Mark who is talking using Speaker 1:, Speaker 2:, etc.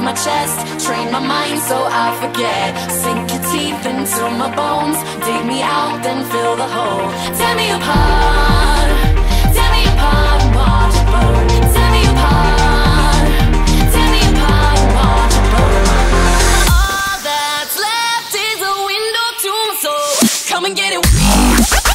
Speaker 1: my chest, train my mind so I forget. Sink your teeth into my bones, dig me out, then fill the hole. Tear me apart, tear me apart and watch it burn. Tear me apart, tear me apart and watch it burn. All that's left is a window to my soul. Come and get it.